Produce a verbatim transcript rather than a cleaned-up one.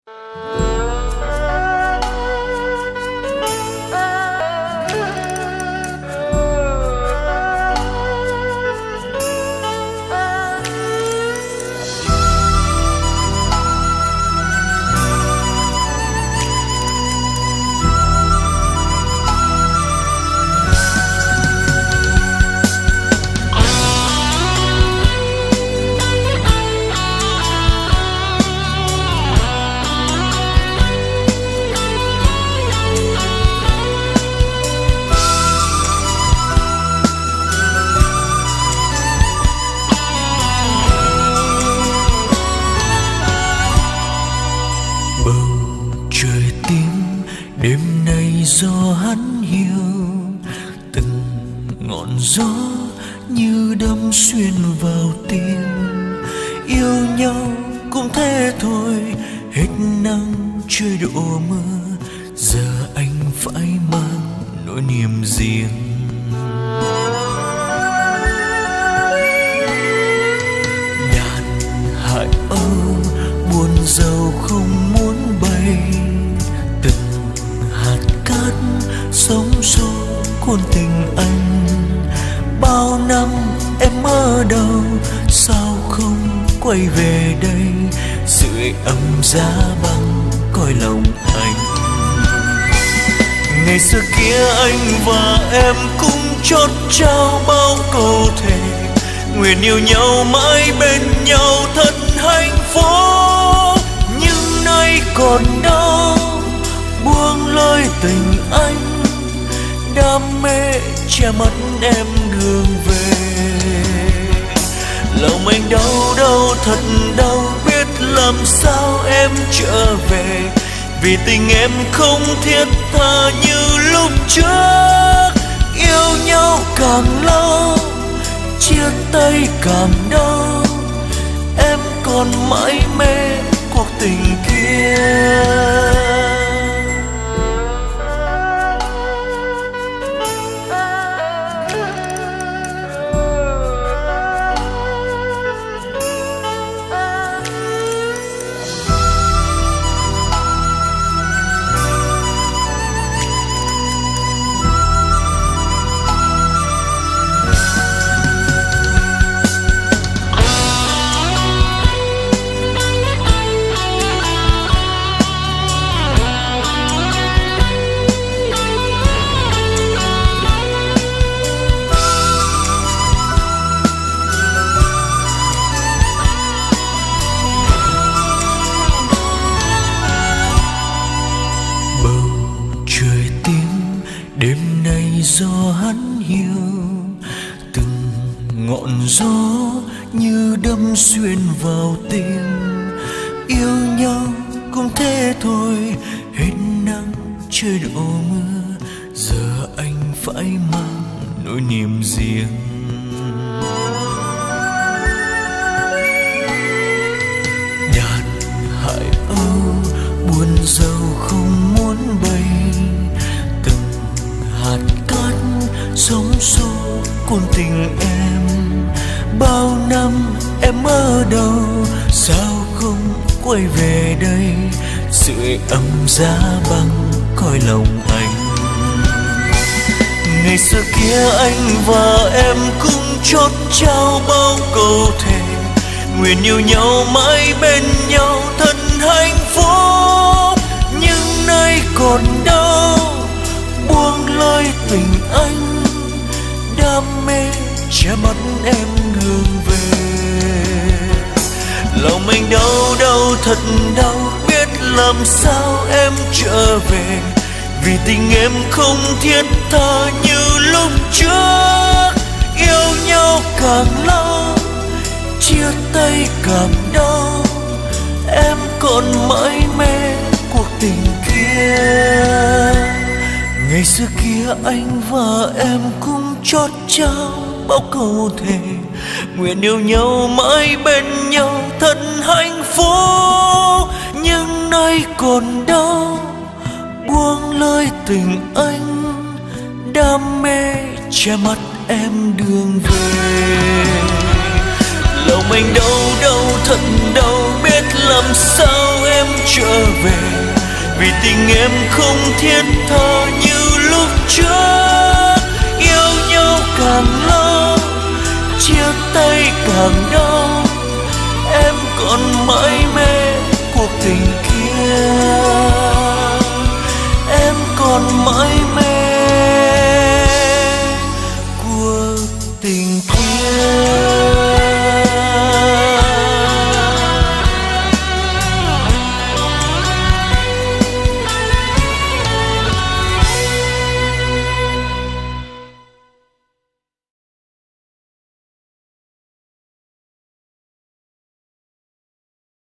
Đêm nay gió hắn hiu, từng ngọn gió như đâm xuyên vào tim. Yêu nhau cũng thế thôi, hết nắng trời đổ mưa, giờ anh phải mang nỗi niềm riêng. Đàn hải âu buồn giàu không muốn bay, sóng xô cuốn tình anh. Bao năm em mơ đâu, sao không quay về đây, sưởi ấm giá băng coi lòng anh. Ngày xưa kia anh và em cũng chót trao bao câu thề, nguyện yêu nhau mãi bên nhau thật hạnh phúc. Nhưng nay còn đâu buông lơi tình anh, đam mê che mất em đường về. Lòng anh đau đau thật đau, biết làm sao em trở về, vì tình em không thiết tha như lúc trước. Yêu nhau càng lâu, chia tay càng đau, em còn mãi mê cuộc tình kia. Đêm nay gió hắn hiu, từng ngọn gió như đâm xuyên vào tim. Yêu nhau cũng thế thôi, hết nắng trời đổ mưa, giờ anh phải mang nỗi niềm riêng. Đàn hải âu buồn giàu không muốn bay, sóng xô cuốn tình em. Bao năm em ở đâu, sao không quay về đây, sưởi ấm giá băng coi lòng anh. Ngày xưa kia anh và em cũng chót trao bao câu thề, nguyện yêu nhau mãi bên nhau thật hạnh phúc. Nhưng nay còn đâu buông lơi tình anh, đam mê che mắt em đường về. Lòng anh đau đau thật đau, biết làm sao em trở về, vì tình em không thiết tha như lúc trước. Yêu nhau càng lâu, chia tay càng đau, em còn mãi mê cuộc tình kia. Ngày xưa kia anh và em cũng chót trao bao câu thề, nguyện yêu nhau mãi bên nhau thật hạnh phúc. Nhưng nay còn đâu buông lơi tình anh, đam mê che mắt em đường về. Lòng anh đau đau thật đau, biết làm sao em trở về, vì tình em không thiết tha như lúc trước. Yêu nhau càng lâu, chia tay càng đau, em còn mãi mê cuộc tình kia, em còn mãi mê